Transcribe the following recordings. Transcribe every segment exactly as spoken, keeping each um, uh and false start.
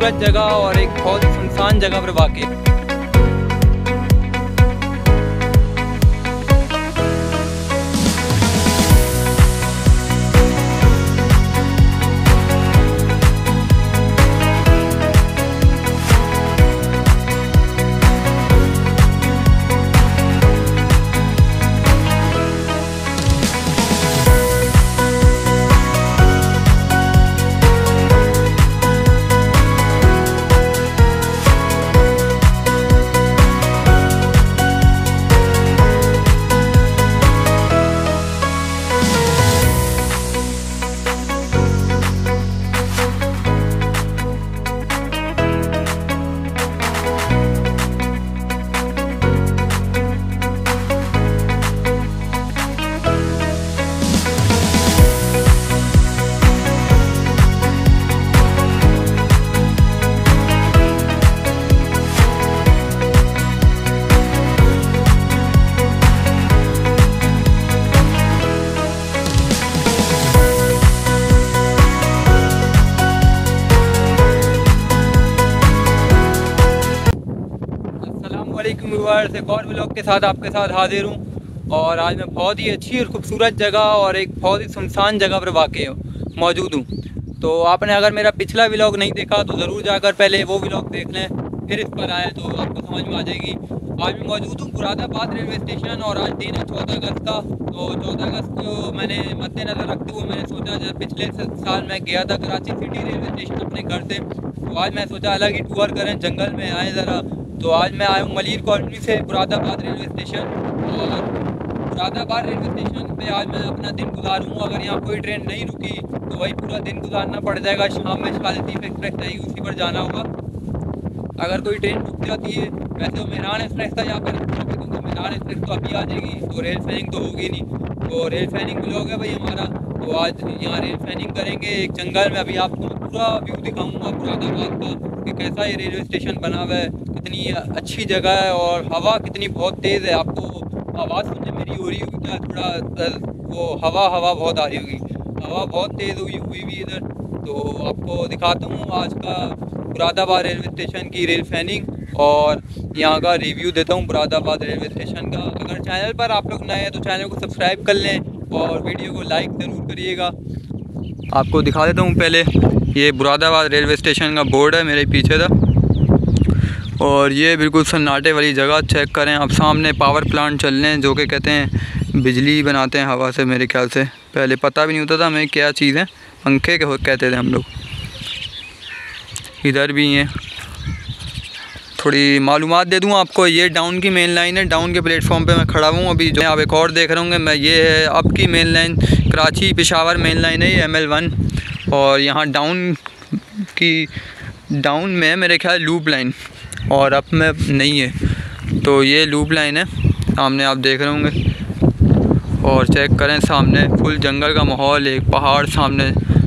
खूबसूरत जगह और एक बहुत ही सुनसान जगह पर वाक़ई है। व्यूअर्स, एक और व्लॉग के साथ आपके साथ हाजिर हूँ और आज मैं बहुत ही अच्छी और ख़ूबसूरत जगह और एक बहुत ही सुनसान जगह पर वाक़ई मौजूद हूँ। तो आपने अगर मेरा पिछला व्लॉग नहीं देखा तो ज़रूर जाकर पहले वो व्लॉग देख लें, फिर इस पर आए तो आपको समझ में आ जाएगी। आज मैं मौजूद हूँ मुरादाबाद रेलवे स्टेशन और आज दिन है चौदह अगस्त का। तो चौदह अगस्त को मैंने मद्देनज़र रखते हुए मैंने सोचा जब पिछले साल मैं गया था कराची सिटी रेलवे स्टेशन अपने घर से, तो आज मैं सोचा अलग ही टूर करें, जंगल में आए ज़रा। तो आज मैं आया हूँ मलिर कॉलोनी से मुरादाबाद रेलवे स्टेशन और मुरादाबाद रेलवे स्टेशन पे आज मैं अपना दिन गुजारूँ। अगर यहाँ कोई ट्रेन नहीं रुकी तो वही पूरा दिन गुजारना पड़ जाएगा। शाम में शालतीफ़ एक्सप्रेस रहेगी, उसी पर जाना होगा। अगर कोई ट्रेन रुक जाती है, वैसे तो मेहरान एक्सप्रेस था यहाँ पर, क्योंकि मेहरान एक्सप्रेस तो अभी आ जाएगी तो रेल फैनिंग तो होगी नहीं। तो रेल फैनिंग ब्लॉग है भाई हमारा, तो आज यहाँ रेल फैनिंग करेंगे एक जंगल में। अभी आपको पूरा व्यू दिखाऊँगा मुरादाबाद का कि कैसा ये रेलवे स्टेशन बना हुआ है, कितनी अच्छी जगह है और हवा कितनी बहुत तेज़ है। आपको आवाज़ सुनने मेरी हो रही होगी क्या, थोड़ा वो हवा हवा बहुत आ रही होगी, हवा बहुत तेज़ हुई हुई भी इधर। तो आपको दिखाता हूँ आज का मुरादाबाद रेलवे स्टेशन की रेल फैनिंग और यहाँ का रिव्यू देता हूँ मुरादाबाद रेलवे स्टेशन का। अगर चैनल पर आप लोग नए हैं तो चैनल को सब्सक्राइब कर लें और वीडियो को लाइक ज़रूर करिएगा। आपको दिखा देता हूँ पहले, ये मुरादाबाद रेलवे स्टेशन का बोर्ड है मेरे पीछे था और ये बिल्कुल सन्नाटे वाली जगह। चेक करें आप, सामने पावर प्लांट चल रहे हैं जो कि कहते हैं बिजली बनाते हैं हवा से। मेरे ख्याल से पहले पता भी नहीं होता था हमें क्या चीज़ है, पंखे के कहते थे हम लोग। इधर भी हैं, थोड़ी मालूमात दे दूं आपको। ये डाउन की मेन लाइन है, डाउन के प्लेटफॉर्म पे मैं खड़ा हूँ अभी। जो आप एक और देख रहे होंगे मैं, ये है अप की main line, Karachi Peshawar main line है ये एम एल वन। और यहाँ डाउन की डाउन में मेरे ख्याल लूप लाइन और अप में नहीं है। तो ये लूप लाइन है, सामने आप देख रहे होंगे। और चेक करें सामने फुल जंगल का माहौल, एक पहाड़ सामने।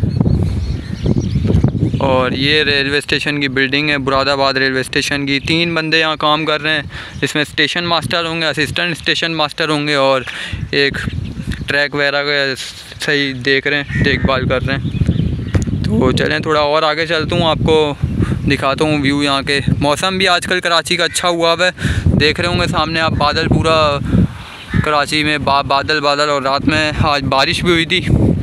और ये रेलवे स्टेशन की बिल्डिंग है मुरादाबाद रेलवे स्टेशन की। तीन बंदे यहाँ काम कर रहे हैं, इसमें स्टेशन मास्टर होंगे, असिस्टेंट स्टेशन मास्टर होंगे और एक ट्रैक वगैरह का सही देख रहे हैं, देखभाल कर रहे हैं। तो चलें थोड़ा और आगे चलता हूँ, आपको दिखाता हूँ व्यू यहाँ के। मौसम भी आजकल कराची का अच्छा हुआ है, देख रहे होंगे सामने आप बादल, पूरा कराची में बा, बादल बादल और रात में आज बारिश भी हुई थी।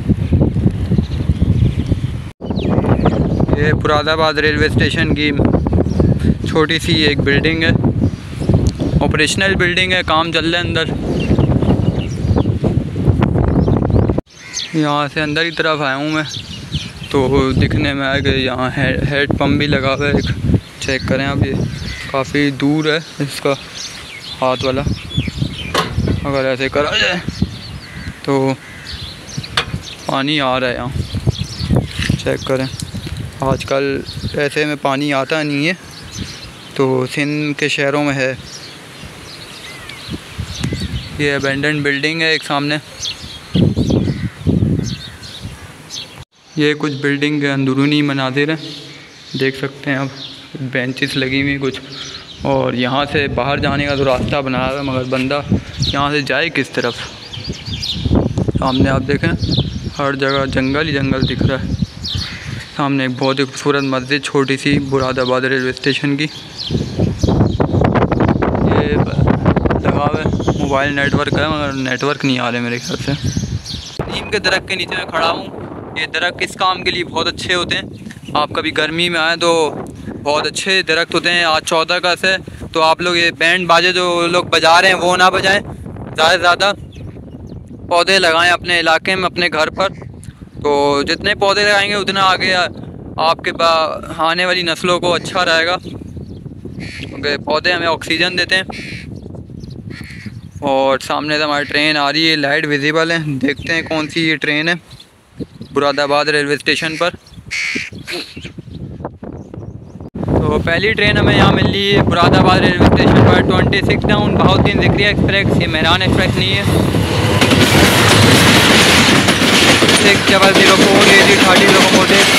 ये मुरादाबाद रेलवे स्टेशन की छोटी सी एक बिल्डिंग है, ऑपरेशनल बिल्डिंग है, काम चल रहा है अंदर। यहाँ से अंदर की तरफ आया हूँ मैं, तो दिखने में आया कि यहाँ हेड हेड पम्प भी लगा हुआ है एक। चेक करें आप, ये काफ़ी दूर है इसका हाथ वाला। अगर ऐसे करा जाए तो पानी आ रहा है यहाँ, चेक करें। आजकल ऐसे में पानी आता नहीं है, तो सिंध के शहरों में है। ये अबेंडन बिल्डिंग है एक सामने। ये कुछ बिल्डिंग के अंदरूनी मनाजिर हैं, देख सकते हैं आप, बेंचेस लगी हुई कुछ। और यहाँ से बाहर जाने का तो रास्ता बनाया हुआ है, मगर बंदा यहाँ से जाए किस तरफ। सामने आप देखें हर जगह जंगल ही जंगल दिख रहा है। सामने एक बहुत ही खूबसूरत मस्जिद छोटी सी मुरादाबाद रेलवे स्टेशन की। ये लगा हुआ है मोबाइल नेटवर्क है मगर नेटवर्क नहीं आ रहे मेरे ख्याल से। नीम के दरख्त के नीचे मैं खड़ा हूँ। ये दरख्त किस काम के लिए बहुत अच्छे होते हैं, आप कभी गर्मी में आए तो बहुत अच्छे दरख्त होते हैं। आज चौदह अगस्त है तो आप लोग ये बैंड बाजे जो लोग बजा रहे हैं वो ना बजाएं, ज़्यादा से ज़्यादा पौधे लगाएं अपने इलाके में, अपने घर पर। तो जितने पौधे लगाएंगे उतना आगे आपके आने वाली नस्लों को अच्छा रहेगा, क्योंकि पौधे हमें ऑक्सीजन देते हैं। और सामने से हमारी ट्रेन आ रही है, लाइट विजिबल है। देखते हैं कौन सी ये ट्रेन है मुरादाबाद रेलवे स्टेशन पर। तो पहली ट्रेन हमें यहाँ मिल रही है मुरादाबाद रेलवे स्टेशन पर twenty six down Bahauddin Zikriya express. ये मेहरान एक्सप्रेस नहीं है। Six double zero four A D thirty locomotive.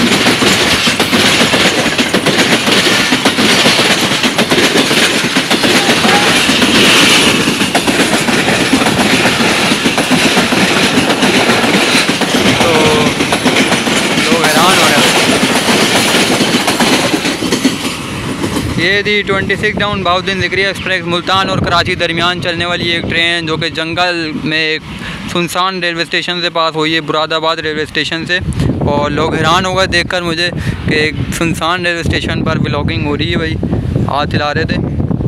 ये थी twenty six down Bahauddin Zikriya express Multan और कराची दरमियान चलने वाली एक ट्रेन, जो कि जंगल में एक सुनसान रेलवे स्टेशन से पास हुई है, मुरादाबाद रेलवे स्टेशन से। और लोग हैरान हो गए देखकर मुझे कि एक सुनसान रेलवे स्टेशन पर व्लॉगिंग हो रही है। भाई हाथ हिला रहे थे।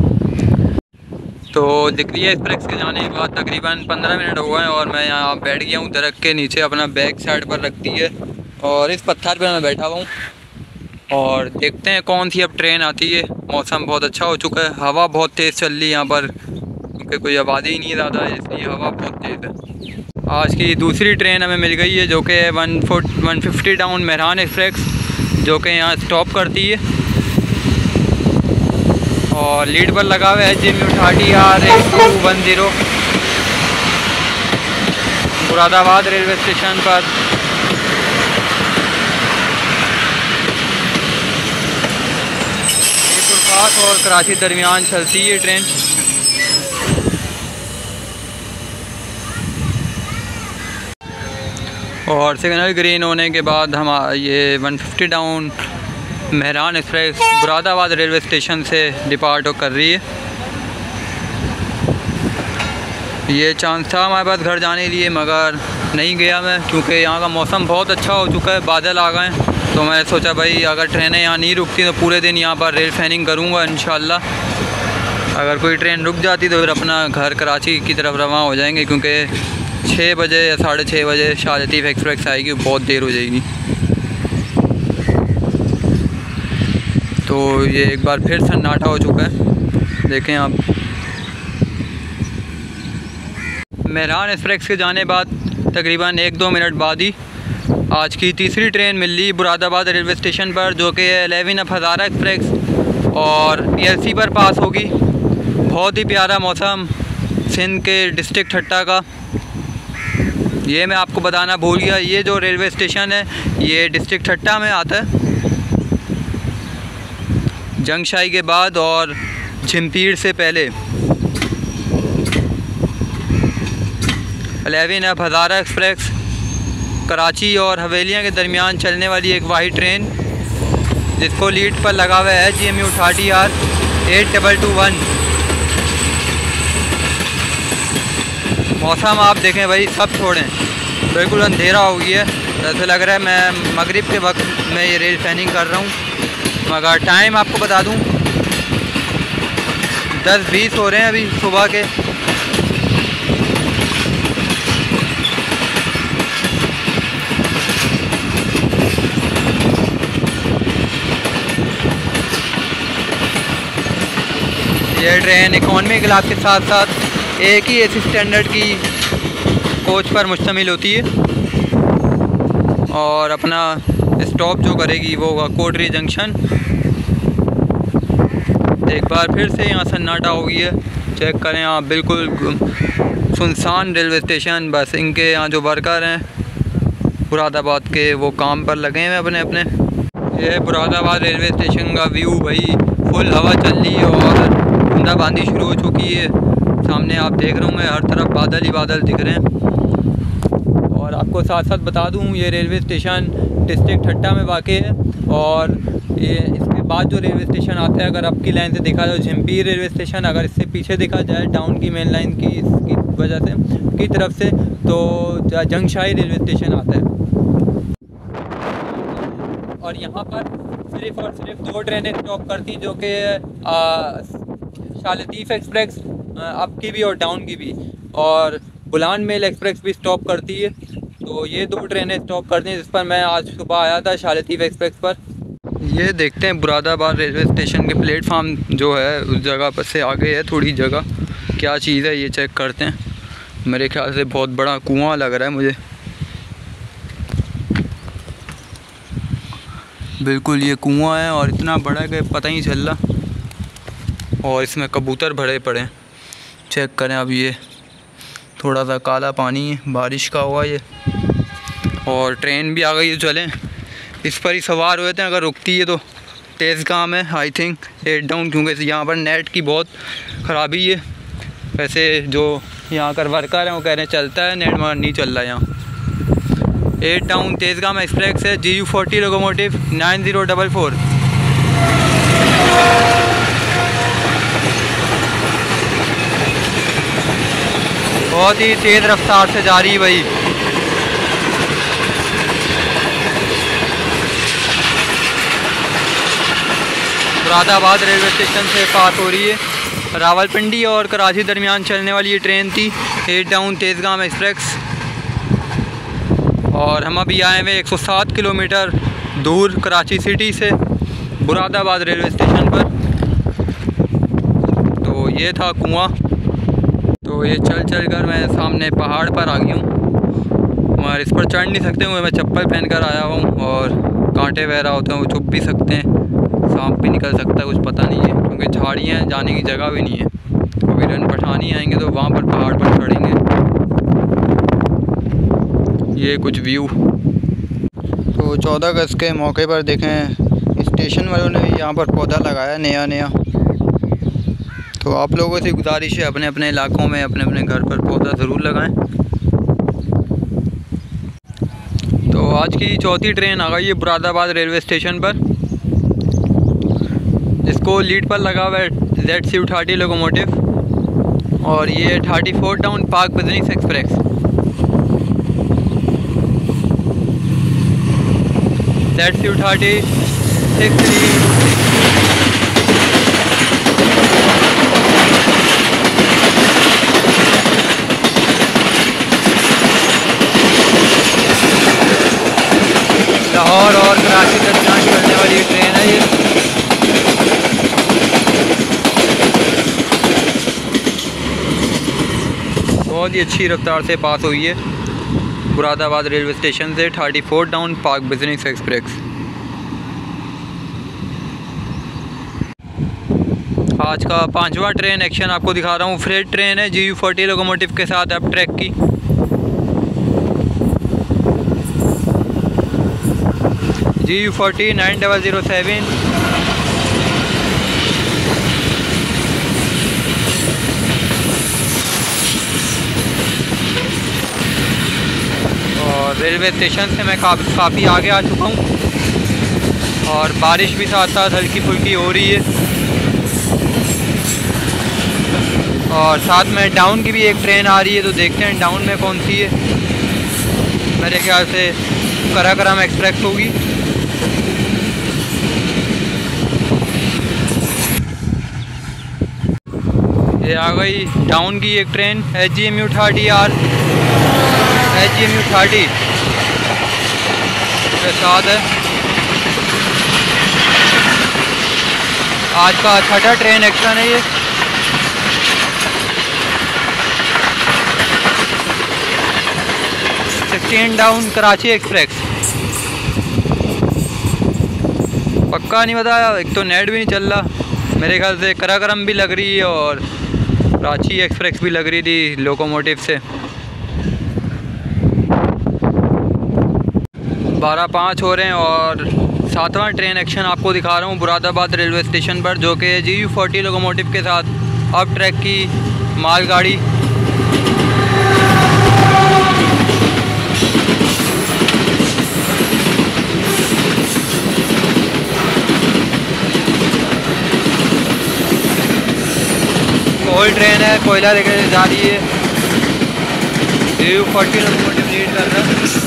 तो ज़िक्रिया एक्सप्रेस के जाने के बाद तकरीबन पंद्रह मिनट हो गए और मैं यहाँ बैठ गया हूँ दरख्त के नीचे, अपना बैग साइड पर रखती है और इस पत्थर पर मैं बैठा हुआ हूँ। और देखते हैं कौन सी अब ट्रेन आती है। मौसम बहुत अच्छा हो चुका है, हवा बहुत तेज़ चल रही है यहाँ पर, क्योंकि कोई आबादी ही नहीं ज़्यादा है इसलिए हवा बहुत तेज़ है। आज की दूसरी ट्रेन हमें मिल गई है जो कि one four one fifty down Mehran express, जो कि यहाँ स्टॉप करती है। और लीड पर लगा हुआ है G M U thirty R eight two one zero Moradabad railway station पर। और कराची दरमियान चलती है ट्रेन। और सिग्नल ग्रीन होने के बाद हम ये one fifty down Mehran express Moradabad railway station से डिपार्ट कर रही है। ये चांस था हमारे पास घर जाने के लिए मगर नहीं गया मैं, क्योंकि यहाँ का मौसम बहुत अच्छा हो चुका है, बादल आ गए। तो मैं सोचा भाई अगर ट्रेनें यहाँ नहीं रुकती तो पूरे दिन यहाँ पर रेल फैनिंग करूँगा इंशाल्लाह। अगर कोई ट्रेन रुक जाती तो फिर अपना घर कराची की तरफ रवाना हो जाएंगे, क्योंकि छः बजे या साढ़े छः बजे शाह लतीफ़ एक्सप्रेस आएगी, बहुत देर हो जाएगी। तो ये एक बार फिर सन्नाटा हो चुका है, देखें आप। मेहरान एक्सप्रेस के जाने बाद तकरीबन एक दो मिनट बाद ही आज की तीसरी ट्रेन मिल रही मुरादाबाद रेलवे स्टेशन पर, जो कि एलेवन ऑफ हज़ारा एक्सप्रेस और पी एल सी पर पास होगी। बहुत ही प्यारा मौसम सिंध के डिस्ट्रिक्ट ठट्टा का। ये मैं आपको बताना भूल गया, ये जो रेलवे स्टेशन है ये डिस्ट्रिक्ट ठट्टा में आता है, जंगशाही के बाद और झिम्पीर से पहले। Eleven of Hazara express Karachi और हवेलियाँ के दरमियान चलने वाली एक वाही ट्रेन, जिसको लीड पर लगा हुआ है G M U thirty R eight double two one. मौसम आप देखें भाई, सब छोड़ें, बिल्कुल अंधेरा हो गया है। ऐसा लग रहा है मैं मगरिब के वक्त में ये रेल फैनिंग कर रहा हूँ। मगर टाइम आपको बता दूँ दस बीस हो रहे हैं अभी सुबह के। ये ट्रेन इकॉनमी क्लास के साथ साथ एक ही एसी स्टैंडर्ड की कोच पर मुश्तमिल होती है। और अपना स्टॉप जो करेगी वो होगा कोटरी जंक्शन। एक बार फिर से यहाँ सन्नाटा हो गई है, चेक करें आप, बिल्कुल सुनसान रेलवे स्टेशन। बस इनके यहाँ जो वर्कर हैं मुरादाबाद के वो काम पर लगे हैं अपने अपने। ये मुरादाबाद रेलवे स्टेशन का व्यू भाई, फुल हवा चल रही है और बूंदाबांदी शुरू हो चुकी है। सामने आप देख रहे होंगे हर तरफ बादल ही बादल दिख रहे हैं। और आपको साथ साथ बता दूं ये रेलवे स्टेशन डिस्ट्रिक्ट ठट्टा में वाक़ है। और ये इसके बाद जो रेलवे स्टेशन आता है, अगर आपकी लाइन से देखा जाए झिम्पी रेलवे स्टेशन, अगर इससे पीछे देखा जाए डाउन की मेन लाइन की इसकी वजह से की तरफ से, तो जंगशाही रेलवे स्टेशन आता है। और यहाँ पर सिर्फ और सिर्फ दो ट्रेनें स्टॉप करती, जो कि शाह लतीफ़ एक्सप्रेस अप की भी और डाउन की भी, और बुलान मेल एक्सप्रेस भी स्टॉप करती है। तो ये दो ट्रेनें स्टॉप करती हैं, जिस पर मैं आज सुबह आया था शाह लतीफ़ एक्सप्रेस पर। ये देखते हैं मुरादाबाद रेलवे स्टेशन के प्लेटफार्म जो है उस जगह पर से आगे है थोड़ी जगह, क्या चीज़ है ये चेक करते हैं। मेरे ख्याल से बहुत बड़ा कुआं लग रहा है मुझे, बिल्कुल ये कुआं है और इतना बड़ा है कि पता ही चल रहा। और इसमें कबूतर भरे पड़े हैं, चेक करें। अब ये थोड़ा सा काला पानी है, बारिश का हुआ ये। और ट्रेन भी आ गई है, चलें इस पर ही सवार हुए थे, अगर रुकती है तो। तेज़ काम है आई थिंक एट डाउन, क्योंकि यहाँ पर नेट की बहुत ख़राबी है। वैसे जो यहाँ कर वर्कर हैं वो कह रहे हैं चलता है नेट, मगर नहीं चल रहा है यहाँ। एट डाउन तेज़गाम एक्सप्रेस है, G U forty locomotive nine zero double four. बहुत ही तेज़ रफ्तार से जा रही है भाई। मुरादाबाद रेलवे स्टेशन से पास हो रही है। रावलपिंडी और कराची दरमियान चलने वाली ये ट्रेन थी, एट डाउन तेज़गाम एक्सप्रेस। और हम अभी आए हुए एक सौ सात किलोमीटर दूर कराची सिटी से मुरादाबाद रेलवे स्टेशन पर। तो ये था कुआं। तो ये चल चल कर मैं सामने पहाड़ पर आ गई हूँ, मगर इस पर चढ़ नहीं सकते हुए मैं चप्पल पहन कर आया हूँ। और कांटे वगैरह होते हैं वो चुप भी सकते हैं, सांप भी निकल सकता है, कुछ पता नहीं है, क्योंकि झाड़ियाँ हैं, जाने की जगह भी नहीं है। अभी रन पठानी आएंगे तो वहाँ पर पहाड़ पर चढ़ेंगे। ये कुछ व्यू। तो चौदह अगस्त के मौके पर देखें स्टेशन वालों ने यहाँ पर पौधा लगाया नया नया। तो आप लोगों से गुजारिश है अपने अपने इलाकों में अपने अपने घर पर पौधा ज़रूर लगाएं। तो आज की चौथी ट्रेन आ गई है मुरादाबाद रेलवे स्टेशन पर, जिसको लीड पर लगा हुआ है जेड सी थर्टी लोकोमोटिव। और ये thirty four down park business express. Z C thirty six three Lahore और कराची दरमियान चलने वाली ट्रेन है ये। बहुत ही अच्छी रफ्तार से पास हुई है मुरादाबाद रेलवे स्टेशन से thirty four down park business express. आज का पांचवा ट्रेन एक्शन आपको दिखा रहा हूँ। फ्रेट ट्रेन है जी यू फोर्टी लोकोमोटिव के साथ अब ट्रैक की। G U forty nine double zero seven. और रेलवे स्टेशन से मैं काफ़ी काफ़ी आगे आ चुका हूँ और बारिश भी साथ साथ हल्की फुल्की हो रही है। और साथ में डाउन की भी एक ट्रेन आ रही है, तो देखते हैं डाउन में कौन सी है। मेरे ख्याल से कराक्रम एक्सप्रेस होगी। ये आ गई डाउन की एक train H G M U thirty R H G M U thirty के साथ है। आज का छठा ट्रेन एक्शन है ये। Sixteen down Karachi express. पक्का नहीं बताया, एक तो नेट भी नहीं चल रहा। मेरे ख्याल से कराक्रम भी लग रही है और कराची एक्सप्रेस भी लग रही थी लोकोमोटिव से। बारह पाँच हो रहे हैं और सातवां ट्रेन एक्शन आपको दिखा रहा हूँ मुरादाबाद रेलवे स्टेशन पर, जो कि जी यू फोर्टी लोकोमोटिव के साथ अब ट्रैक की मालगाड़ी। कोयला लेकर जा रही है। यू फोर्टी लोकोमोटिव लीड कर रहा है।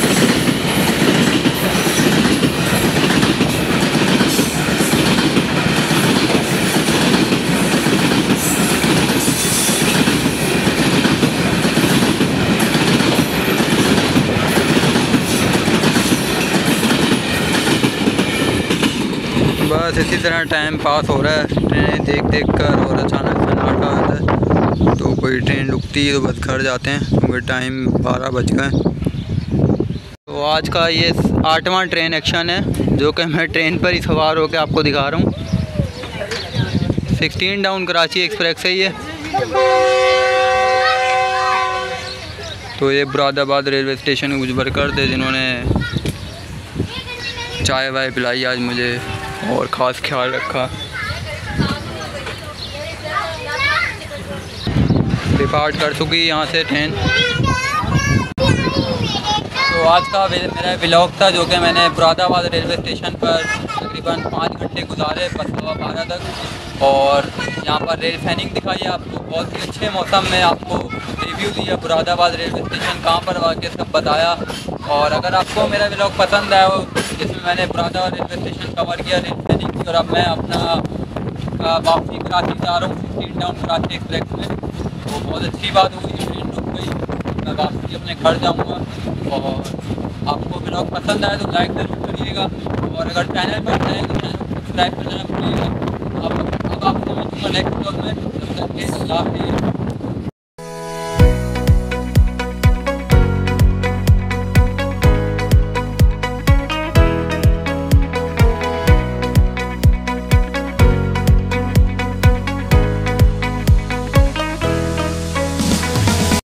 बस इसी तरह टाइम पास हो रहा है ट्रेनें देख देख कर, और अचानक सन्नाटा आता है तो कोई ट्रेन रुकती है तो बस घर जाते हैं क्योंकि टाइम बारह बज गए। तो आज का ये आठवां ट्रेन एक्शन है जो कि मैं ट्रेन पर ही सवार होकर आपको दिखा रहा हूँ। सिक्सटीन डाउन कराची एक्सप्रेस है ये। तो ये मुरादाबाद रेलवे स्टेशन के कुछ वर्कर थे जिन्होंने चाय वाय पिलाई आज मुझे और ख़ास ख्याल रखा। डिपार्ट कर चुकी यहाँ से ट्रेन। तो आज का मेरा व्लॉग था जो कि मैंने मुरादाबाद रेलवे स्टेशन पर तकरीबन पाँच घंटे गुजारे सवा बारह तक, और यहाँ पर रेल फैनिंग दिखाई आपको। बहुत ही अच्छे मौसम में आपको रिव्यू दिया मुरादाबाद रेलवे स्टेशन कहाँ पर वाक़ सब बताया। और अगर आपको मेरा व्लॉग पसंद आया हो जिसमें मैंने मुरादाबाद रेलवे स्टेशन कवर किया रेल फैनिंग की, और अब मैं अपना वापसी कराची जा रहा हूँ सिक्सटीन डाउन कराची एक्सप्रेस में, तो बहुत अच्छी बात हुई। ट्रेन रुक गई, मैं वापसी अपने घर जाऊँगा। और आपको व्लॉग पसंद आया तो लाइक ज़रूर करिएगा, और अगर चैनल पर नए तो चैनल को सब्सक्राइब करना भूलिएगा। अब अब आपको मिलूँगा नेक्स्ट व्लॉग में। तब तक के अल्लाह हाफ़िज़।